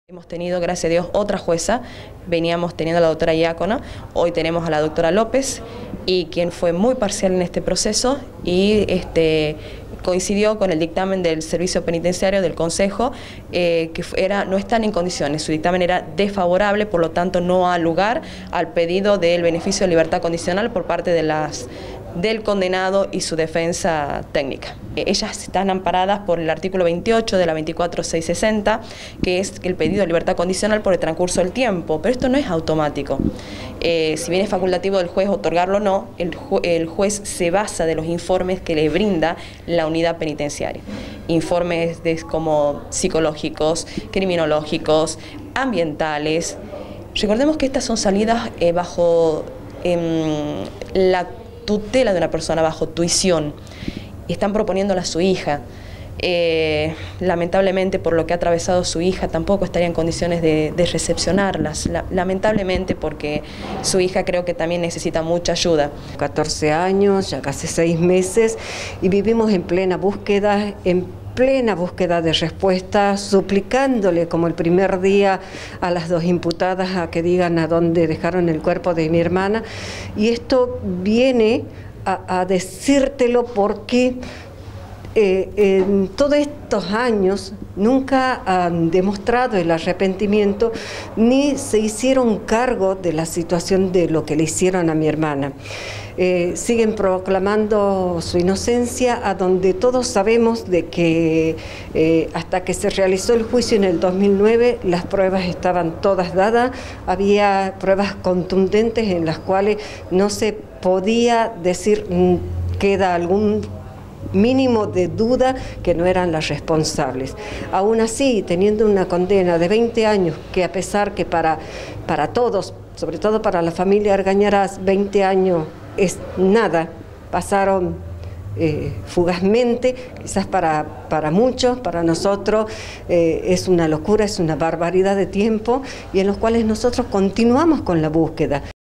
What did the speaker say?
Hemos tenido, gracias a Dios, otra jueza. Veníamos teniendo a la doctora Diácono, hoy tenemos a la doctora López, y quien fue muy parcial en este proceso y coincidió con el dictamen del Servicio Penitenciario del Consejo, no están en condiciones. Su dictamen era desfavorable, por lo tanto no ha lugar al pedido del beneficio de libertad condicional por parte del condenado y su defensa técnica. Ellas están amparadas por el artículo 28 de la 24660, que es el pedido de libertad condicional por el transcurso del tiempo, pero esto no es automático. Si bien es facultativo del juez otorgarlo o no, el juez se basa de los informes que le brinda la unidad penitenciaria. Informes como psicológicos, criminológicos, ambientales. Recordemos que estas son salidas bajo la tutela de una persona, bajo tuición, y están proponiéndola a su hija. Lamentablemente, por lo que ha atravesado su hija, tampoco estaría en condiciones de recepcionarlas, lamentablemente, porque su hija creo que también necesita mucha ayuda. 14 años, ya casi 6 meses, y vivimos en plena búsqueda de respuestas, suplicándole como el primer día a las 2 imputadas a que digan a dónde dejaron el cuerpo de mi hermana. Y esto viene a decírtelo porque en todos estos años nunca han demostrado el arrepentimiento ni se hicieron cargo de la situación de lo que le hicieron a mi hermana. Siguen proclamando su inocencia, a donde todos sabemos de que hasta que se realizó el juicio en el 2009 las pruebas estaban todas dadas, había pruebas contundentes en las cuales no se podía decir queda algún mínimo de duda que no eran las responsables. Aún así, teniendo una condena de 20 años, que a pesar que para todos, sobre todo para la familia Argañarás, 20 años es nada, pasaron fugazmente, quizás para muchos, para nosotros es una locura, es una barbaridad de tiempo, y en los cuales nosotros continuamos con la búsqueda.